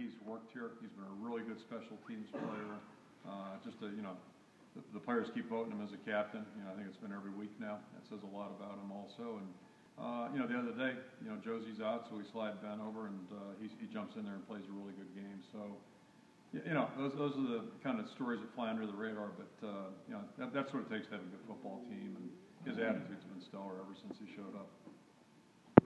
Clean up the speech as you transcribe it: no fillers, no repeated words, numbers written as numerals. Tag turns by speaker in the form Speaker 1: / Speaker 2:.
Speaker 1: he's worked here. He's been a really good special teams player. The players keep voting him as a captain. I think it's been every week now. That says a lot about him also. And the other day, Josie's out, so we slide Ben over, and he jumps in there and plays a really good game. So, those are the kind of stories that fly under the radar. But that's what it takes to have a good football team. And his attitude's been stellar ever since he showed up.